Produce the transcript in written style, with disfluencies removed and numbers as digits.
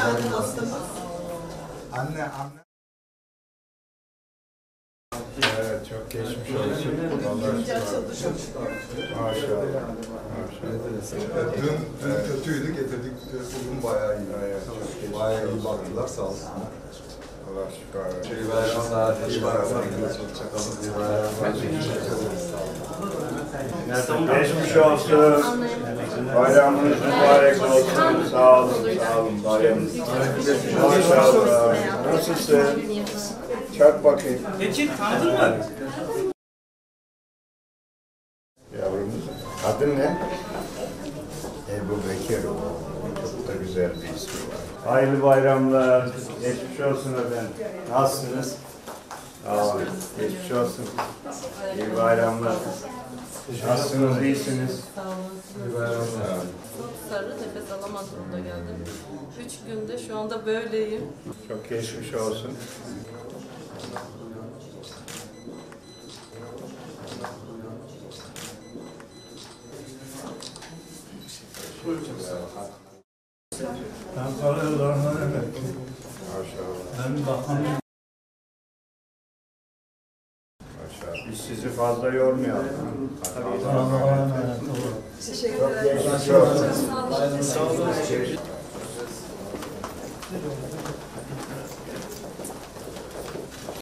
geldi hastamız. Anne. Evet, çok geçmiş olsun. Önce açıldı çok. Maşallah. Dün kötüydü, getirdik. Bugün bayağı iyi. Bayağı iyi baktılar, sağ olsun. Allah şükür. İyi bayramlar. İyi bayramlar. İyi bayramlar. Geçmiş olsun. Bayramınız mübarek olsun. Sağ olun, sağ olun. Bayramınız. Maşallah. Nasılsın? Çak bakayım. Peki tanıdın mı? Yavrumuz. Adın ne? Ebu Bekir. Çok da güzel bir ismi var. Hayırlı bayramlar. Geçmiş olsun efendim. Nasılsınız? Sağ olun. Geçmiş olsun. İyi bayramlar. Nasılsınız? İyisiniz? Sağ olun. İyi bayramlar. Çok sarı, nefes alamaz durumda geldim. 3 günde şu anda böyleyim. Çok geçmiş olsun. Ben karayollarından emekliyim. Maşallah. Ben bakanım. Maşallah. Biz sizi fazla yormayalım. Allah'a emanet olun. Çok geçmiş olsun. Sağ olun.